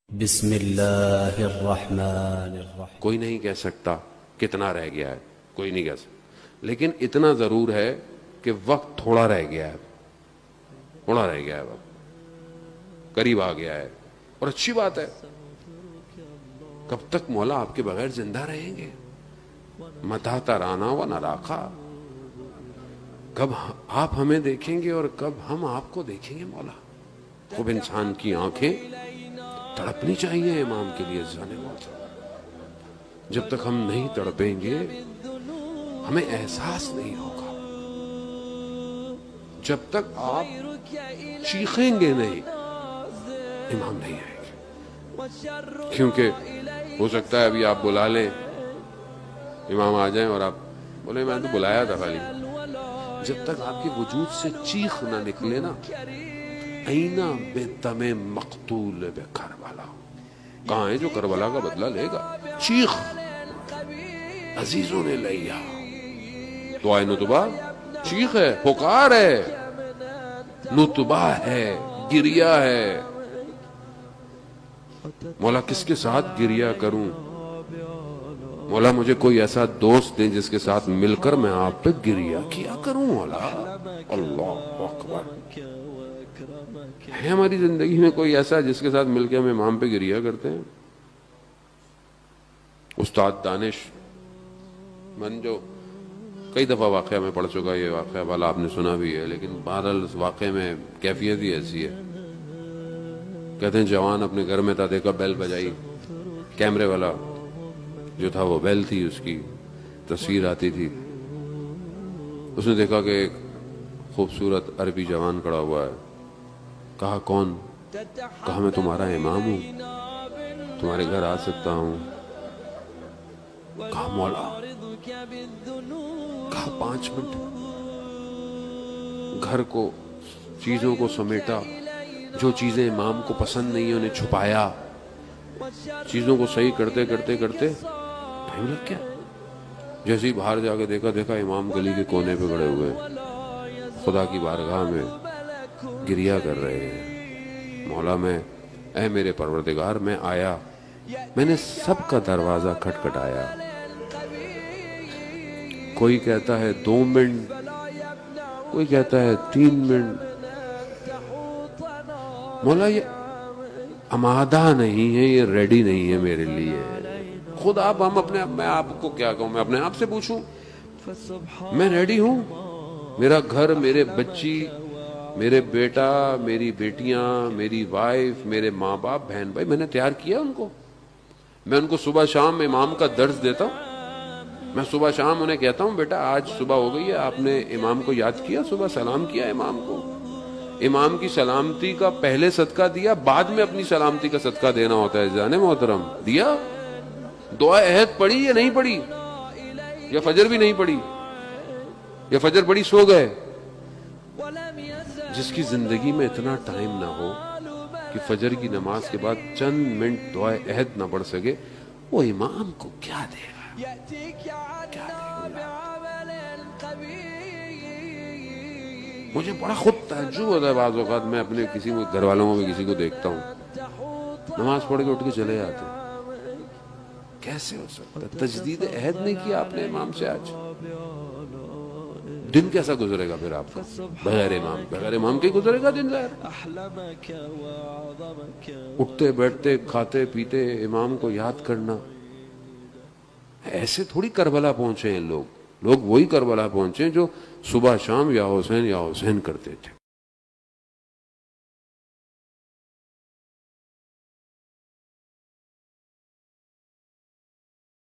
بسم اللہ الرحمن الرحیم۔ کوئی نہیں کہہ سکتا کتنا رہ گیا ہے، کوئی نہیں کہہ سکتا، لیکن اتنا ضرور ہے کہ وقت تھوڑا رہ گیا ہے، تھوڑا رہ گیا ہے، وقت قریب آ گیا ہے، اور اچھی بات ہے۔ کب تک مولا آپ کے بغیر زندہ رہیں گے؟ متى ترانا ونراقا، کب آپ ہمیں دیکھیں گے اور کب ہم آپ کو دیکھیں گے مولا؟ خوب انسان کی آنکھیں تڑپنی چاہیے امام کے لیے جانے موت۔ جب تک ہم نہیں تڑپیں گے ہمیں احساس نہیں ہوگا، جب تک آپ چیخیں گے نہیں امام نہیں آئیں گے۔ کیونکہ ہو سکتا ہے ابھی آپ بلا لیں، امام آ جائیں اور آپ بولے میں تو بلایا تھا خالی، جب تک آپ کے وجود سے چیخ نہ نکلے نا، اینا بے تم مقتول بے کربلا، کہاں ہے جو کربلا کا بدلہ لے گا؟ چیخ عزیزوں نے لیا، دعائے نتبہ چیخ ہے، پکار ہے، نتبہ ہے، گریا ہے۔ مولا کس کے ساتھ گریا کروں؟ مولا مجھے کوئی ایسا دوست دیں جس کے ساتھ مل کر میں آپ پہ گریا کیا کروں مولا۔ اللہ اکبر۔ ہے ہماری زندگی میں کوئی ایسا جس کے ساتھ مل کے ہم امام پہ گریا کرتے ہیں؟ استاد دانش من جو کئی دفعہ واقعہ میں پڑھ چکا، یہ واقعہ والا آپ نے سنا بھی ہے، لیکن بہرحال اس واقعے میں کیفیت ہی ایسی ہے۔ کہتے ہیں جوان اپنے گھر میں تھا، دیکھا بیل بجائی، کیمرے والا جو تھا وہ بیل تھی، اس کی تصویر آتی تھی۔ اس نے دیکھا کہ ایک خوبصورت عربی جوان کھڑا ہوا ہے، کہا کون؟ کہا میں تمہارا امام ہوں، تمہارے گھر آ سکتا ہوں؟ کہا مولا، کہا 5 منٹ۔ گھر کو، چیزوں کو سمیٹا، جو چیزیں امام کو پسند نہیں انہیں چھپایا، چیزوں کو صحیح کرتے کرتے کرتے ٹائم لگ گیا۔ جیسے ہی باہر جا کے دیکھا امام گلی کے کونے پہ کھڑے ہوئے خدا کی بارگاہ میں گریا کر رہے ہیں۔ مولا میں، اے میرے پروردگار، میں آیا، میں نے سب کا دروازہ کھٹکھٹایا، کوئی کہتا ہے 2 منٹ، کوئی کہتا ہے 3 منٹ۔ مولا یہ آمادہ نہیں ہے، یہ ریڈی نہیں ہے میرے لیے۔ خود آپ، میں آپ کو کیا کہوں، میں اپنے آپ سے پوچھوں، میں ریڈی ہوں؟ میرا گھر، میرے بچی، میرے بیٹا، میری بیٹیاں، میری وائف، میرے ماں باپ، بہن بھائی، میں نے تیار کیا ان کو۔ میں ان کو صبح شام امام کا درس دیتا ہوں، میں صبح شام انہیں کہتا ہوں بیٹا آج صبح ہو گئی ہے، آپ نے امام کو یاد کیا، صبح سلام کیا امام کو، امام کی سلامتی کا پہلے صدقہ دیا، بعد میں اپنی سلامتی کا صدقہ دینا ہوتا ہے۔ جانے محترم، دیا؟ دعا عہد پڑھی یا نہیں پڑھی؟ یا فجر بھی نہیں پڑھی؟ یا فجر پڑھی سو گئے؟ جس کی زندگی میں اتنا ٹائم نہ ہو کہ فجر کی نماز کے بعد چند منٹ دعائے عہد نہ پڑھ سکے، وہ امام کو کیا دے گا؟ کیا دے گا؟ مجھے بڑا خود تعجب ہوتا ہے بعض اوقات، میں اپنے کسی گھر والوں میں کسی کو دیکھتا ہوں نماز پڑھ کے اٹھ کے چلے جاتے ہیں، کیسے ہو سکتا ہے؟ تجدید عہد نہیں کیا آپ نے امام سے آج؟ دن کیسا گزرے گا پھر آپ کا بغیر امام؟ بغیر امام کے گزرے گا دن ظاہر۔ اٹھتے بیٹھتے کھاتے پیتے امام کو یاد کرنا، ایسے تھوڑی کربلا پہنچے ہیں لوگ وہی کربلا پہنچے جو صبح شام یا حسین کرتے تھے۔